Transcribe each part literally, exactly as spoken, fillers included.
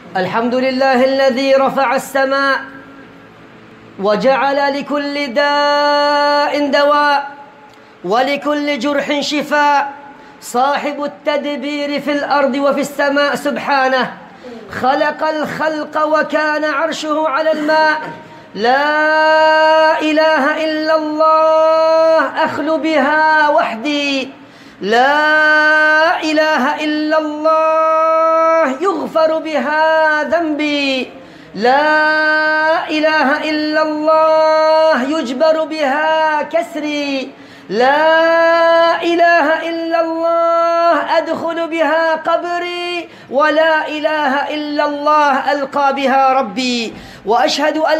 الحمد لله الذي رفع السماء وجعل لكل داء دواء ولكل جرح شفاء، صاحب التدبير في الأرض وفي السماء سبحانه، خلق الخلق وكان عرشه على الماء. لا إله إلا الله أخلو بها وحدي، لا إله إلا الله يغفر بها ذنبي، لا إله إلا الله يجبر بها كسري، لا إله إلا الله أدخل بها قبري، ولا إله إلا الله ألقى بها ربي. وأشهد أن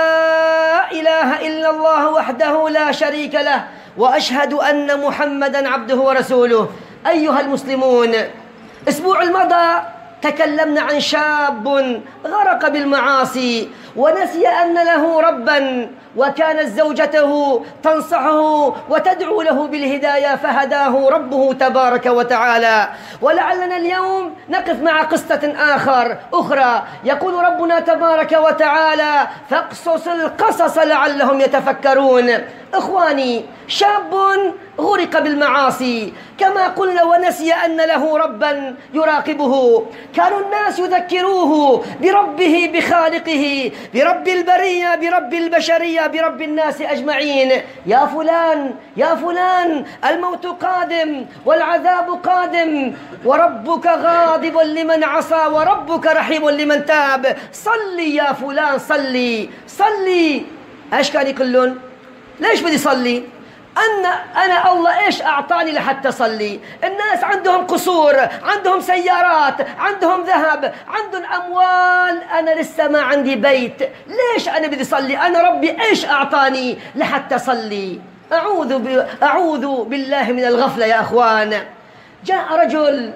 لا إله إلا الله وحده لا شريك له، وأشهد أن محمدًا عبده ورسوله. أيها المسلمون، أسبوع المضى تكلمنا عن شاب غرق بالمعاصي ونسي أن له ربًا، وكانت زوجته تنصحه وتدعو له بالهداية فهداه ربه تبارك وتعالى. ولعلنا اليوم نقف مع قصة آخر أخرى، يقول ربنا تبارك وتعالى: فاقصص القصص لعلهم يتفكرون. إخواني، شاب غرق بالمعاصي كما قلنا ونسي أن له ربا يراقبه. كانوا الناس يذكروه بربه، بخالقه، برب البرية، برب البشرية، برب الناس أجمعين. يا فلان يا فلان، الموت قادم والعذاب قادم، وربك غاضب لمن عصى وربك رحيم لمن تاب. صلي يا فلان، صلي صلي. ايش كان يقولون؟ ليش بدي صلي؟ أنا أنا الله إيش أعطاني لحتى صلي؟ الناس عندهم قصور، عندهم سيارات، عندهم ذهب، عندهم أموال، أنا لسه ما عندي بيت. ليش أنا بدي صلي؟ أنا ربي إيش أعطاني لحتى صلي؟ أعوذ ب... أعوذ بالله من الغفلة يا أخوان. جاء رجل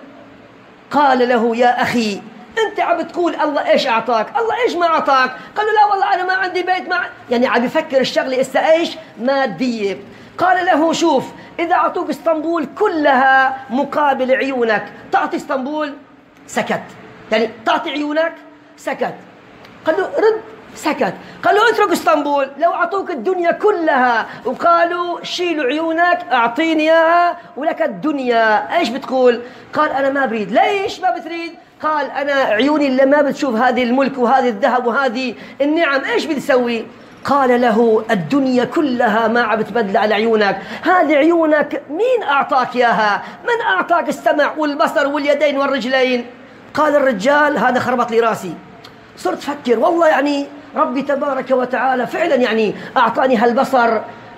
قال له: يا أخي، أنت عم تقول الله إيش أعطاك؟ الله إيش ما أعطاك؟ قال له: لا والله أنا ما عندي بيت. ما يعني عم يفكر الشغلة إسا إيش مادية. قال له: شوف، إذا أعطوك اسطنبول كلها مقابل عيونك، تعطي اسطنبول؟ سكت. يعني تعطي عيونك؟ سكت. قال له: رد. سكت. قال له: اترك اسطنبول. لو أعطوك الدنيا كلها وقالوا شيلوا عيونك أعطيني إياها ولك الدنيا، إيش بتقول؟ قال: أنا ما بريد. ليش ما بتريد؟ قال: أنا عيوني اللي ما بتشوف هذه الملك وهذه الذهب وهذه النعم، إيش بدي أسوي؟ قال له: الدنيا كلها ما عم بتبدل على عيونك، هذه عيونك مين أعطاك إياها؟ من أعطاك السمع والبصر واليدين والرجلين؟ قال الرجال: هذا خربط لي راسي. صرت فكر، والله يعني ربي تبارك وتعالى فعلا يعني أعطاني هالبصر،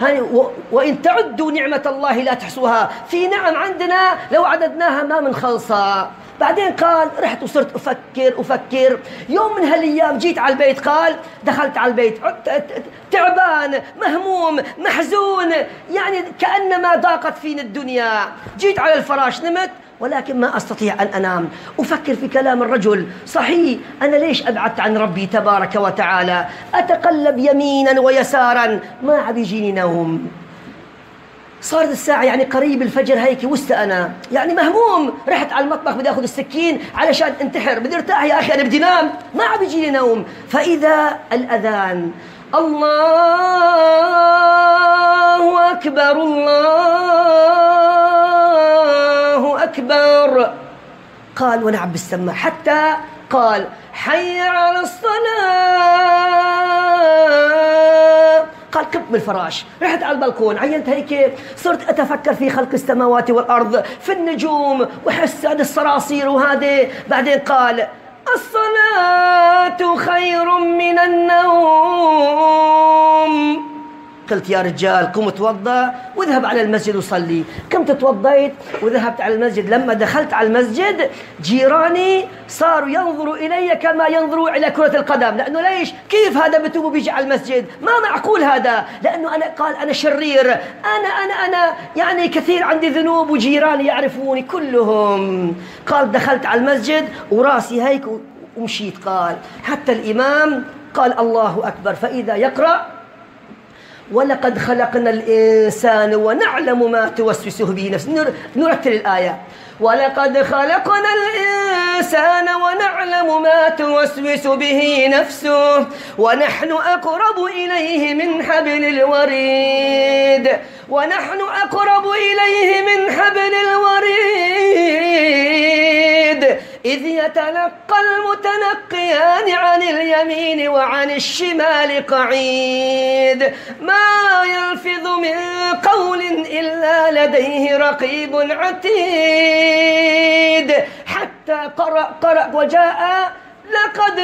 وإن تعدوا نعمة الله لا تحصوها. في نعم عندنا لو عددناها ما من خلصة. بعدين قال: رحت وصرت أفكر أفكر. يوم من هالأيام جيت على البيت، قال: دخلت على البيت تعبان مهموم محزون، يعني كأنما ضاقت فيني الدنيا. جيت على الفراش نمت، ولكن ما أستطيع أن أنام. أفكر في كلام الرجل، صحيح أنا ليش أبعدت عن ربي تبارك وتعالى؟ أتقلب يمينا ويسارا، ما عم يجيني نوم. صارت الساعة يعني قريب الفجر هيك، وست أنا يعني مهموم. رحت على المطبخ بدي أخذ السكين علشان انتحر، بدي ارتاح يا أخي، أنا بدي نام، ما عم يجيني نوم. فإذا الأذان: الله أكبر الله أكبر. قال وأنا عم بسمع، حتى قال: حي على الصلاة. قال: قمت من الفراش، رحت على البلكون، عينت هيك، صرت أتفكر في خلق السماوات والأرض، في النجوم، وحس هذه الصراصير وهذه. بعدين قال: الصلاة خير من النوم. قلت: يا رجال، قم توضأ واذهب على المسجد وصلي. قمت توضيت وذهبت على المسجد. لما دخلت على المسجد، جيراني صاروا ينظروا إلي كما ينظروا إلى كرة القدم. لأنه ليش؟ كيف هذا بتوب وبيجي على المسجد؟ ما معقول هذا. لأنه أنا قال أنا شرير، أنا أنا أنا يعني كثير عندي ذنوب، وجيراني يعرفوني كلهم. قال: دخلت على المسجد وراسي هيك ومشيت. قال: حتى الإمام قال: الله أكبر. فإذا يقرأ: ولقد خلقنا الإنسان ونعلم ما توسوس به نفسه. نرتل الآية: ولقد خلقنا الإنسان ونعلم يعلم ما توسوس به نفسه ونحن أقرب إليه من حبل الوريد ونحن أقرب إليه من حبل الوريد إذ يتلقى المتلقيان عن اليمين وعن الشمال قعيد ما يلفظ من قول إلا لديه رقيب عتيد حتى قرأ قرأ وجاء لقد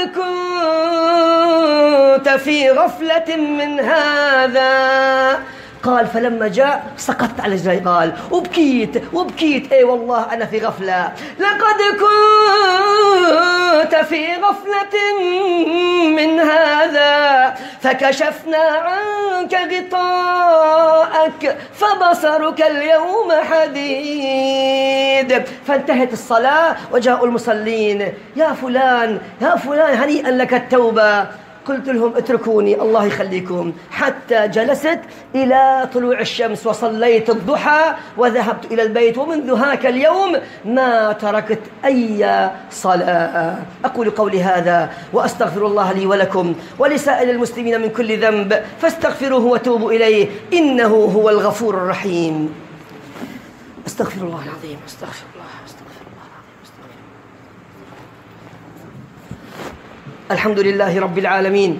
كنت في غفلة من هذا قال فلما جاء سقطت على رجلي قال وبكيت وبكيت اي والله انا في غفله لقد كنت في غفله من هذا فكشفنا عنك غطاءك فبصرك اليوم حديد فانتهت الصلاه وجاءوا المصلين يا فلان يا فلان هنيئا لك التوبه قلت لهم اتركوني الله يخليكم حتى جلست إلى طلوع الشمس وصليت الضحى وذهبت إلى البيت ومنذ هاك اليوم ما تركت أي صلاة أقول قولي هذا وأستغفر الله لي ولكم ولسائر المسلمين من كل ذنب فاستغفروه وتوبوا إليه إنه هو الغفور الرحيم أستغفر الله العظيم أستغفر الله أستغفر الله العظيم أستغفر الله. الحمد لله رب العالمين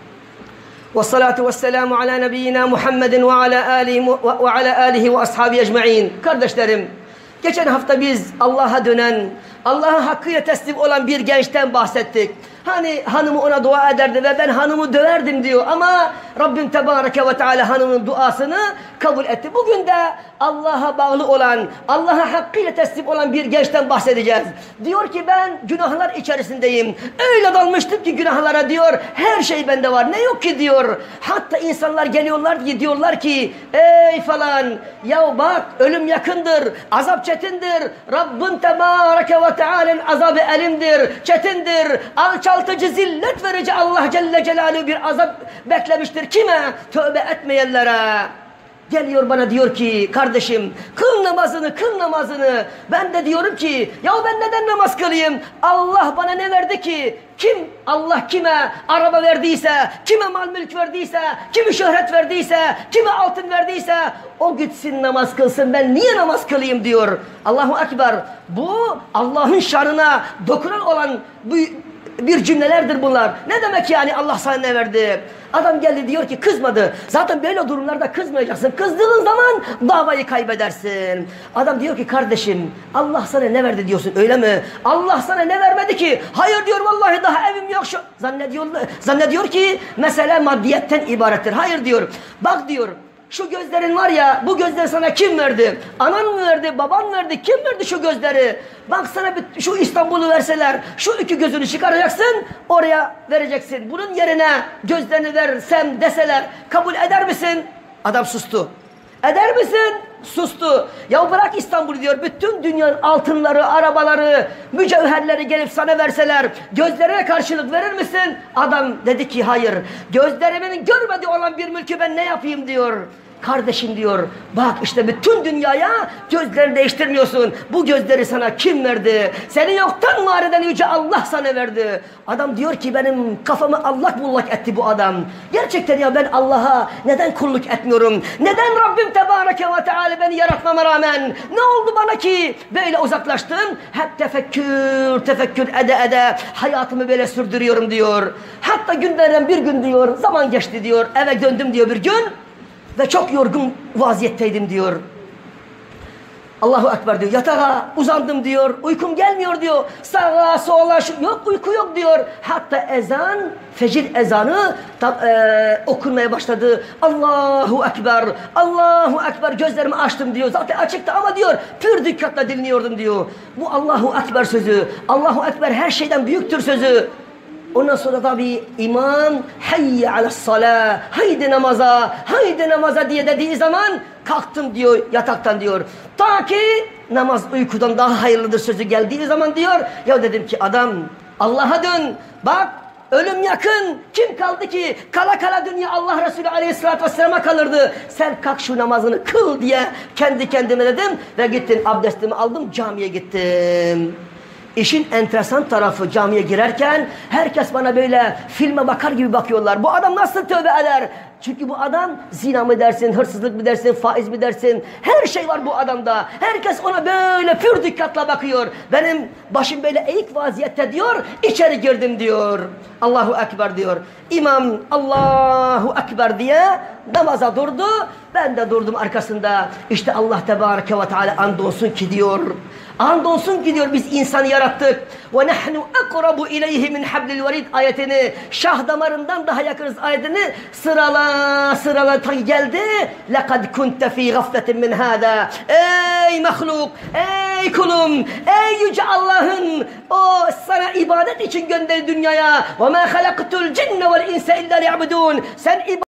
والصلاة والسلام على نبينا Muhammed وعلى آله وعلى آله وأصحابه أجمعين. Kardeşlerim, geçen hafta biz Allah'a dönen, Allah'a hakkıyla teslim olan bir gençten bahsettik. Hani hanımı ona dua ederdi ve ben hanımı döverdim diyor ama Rabbim Tebareke ve Teala hanımın duasını kabul etti. Bugün de Allah'a bağlı olan, Allah'a hakkıyla teslim olan bir gençten bahsedeceğiz. Diyor ki ben günahlar içerisindeyim. Öyle dalmıştım ki günahlara diyor. Her şey bende var. Ne yok ki diyor. Hatta insanlar geliyorlar ki diyorlar ki ey falan ya bak ölüm yakındır. Azap çetindir. Rabbin Tebareke ve Teala'nın azabı elimdir. Çetindir. Alçaltıcı zillet verici Allah Celle Celaluhu bir azap beklemiştir. Kime? Tövbe etmeyenlere. Geliyor bana diyor ki kardeşim kıl namazını kıl namazını. Ben de diyorum ki ya ben neden namaz kılayım? Allah bana ne verdi ki? Kim Allah kime araba verdiyse, kime mal mülk verdiyse, kimi şöhret verdiyse, kime altın verdiyse o gitsin namaz kılsın. Ben niye namaz kılayım diyor. Allahu Ekber. Bu Allah'ın şanına dokunan olan bu bir cümlelerdir bunlar. Ne demek yani Allah sana ne verdi? Adam geldi diyor ki kızmadı. Zaten böyle durumlarda kızmayacaksın. Kızdığın zaman davayı kaybedersin. Adam diyor ki kardeşim Allah sana ne verdi diyorsun öyle mi? Allah sana ne vermedi ki? Hayır diyor vallahi daha evim yok. Şu zannediyor, zannediyor ki mesele maddiyetten ibarettir. Hayır diyor. Bak diyor. Şu gözlerin var ya, bu gözleri sana kim verdi? Anan mı verdi, baban mı verdi? Kim verdi şu gözleri? Bak sana bir, şu İstanbul'u verseler, şu iki gözünü çıkaracaksın, oraya vereceksin. Bunun yerine gözlerini versem deseler, kabul eder misin? Adam sustu. Eder misin? Sustu. Ya bırak İstanbul'u diyor, bütün dünyanın altınları, arabaları, mücevherleri gelip sana verseler, gözlerine karşılık verir misin? Adam dedi ki hayır. Gözlerimin görmediği olan bir mülkü ben ne yapayım diyor. Kardeşim diyor, bak işte bütün dünyaya gözleri değiştirmiyorsun. Bu gözleri sana kim verdi? Seni yoktan var eden yüce Allah sana verdi. Adam diyor ki benim kafamı allak bullak etti bu adam. Gerçekten ya ben Allah'a neden kulluk etmiyorum? Neden Rabbim Tebareke ve Teala beni yaratmama rağmen ne oldu bana ki böyle uzaklaştım? Hep tefekkür, tefekkür ede ede hayatımı böyle sürdürüyorum diyor. Hatta günlerden bir gün diyor, zaman geçti diyor, eve döndüm diyor bir gün. Ve çok yorgun vaziyetteydim diyor. Allahu Ekber diyor. Yatağa uzandım diyor. Uykum gelmiyor diyor. Sağa sola yok uyku yok diyor. Hatta ezan, fecir ezanı tam, e, okunmaya başladı. Allahu Ekber, Allahu Ekber gözlerimi açtım diyor. Zaten açıktı ama diyor pür dikkatle dinliyordum diyor. Bu Allahu Ekber sözü. Allahu Ekber her şeyden büyüktür sözü. Ondan sonra tabi imam hayye alassalah, haydi namaza, haydi namaza diye dediği zaman kalktım diyor yataktan diyor. Ta ki namaz uykudan daha hayırlıdır sözü geldiği zaman diyor. Ya dedim ki adam Allah'a dön bak ölüm yakın. Kim kaldı ki kala kala dünya Allah Resulü Aleyhisselatü Vesselam'a kalırdı. Sen kalk şu namazını kıl diye kendi kendime dedim. Ve gittim abdestimi aldım camiye gittim. İşin enteresan tarafı, camiye girerken herkes bana böyle filme bakar gibi bakıyorlar. Bu adam nasıl tövbe eder? Çünkü bu adam zina mı dersin, hırsızlık mı dersin, faiz mi dersin? Her şey var bu adamda. Herkes ona böyle pür dikkatla bakıyor. Benim başım böyle eğik vaziyette diyor, içeri girdim diyor. Allahu Ekber diyor. İmam Allahu Ekber diye namaza durdu. Ben de durdum arkasında. İşte Allah Tebareke ve Teala andolsun ki diyor. Andolsun ki diyor biz insanı yarattık. Ve nahnu akrabu ileyhi min hablil verid ayetini, şah damarından daha yakınız ayetini sırala sırala geldi. Lekad kunte fi gafletin min hada. Ey mahluk, ey kulum, ey yüce Allah'ın o sana ibadet için gönderdi dünyaya. Ve ma halaktul cinne vel insa illa liya'budun. Sen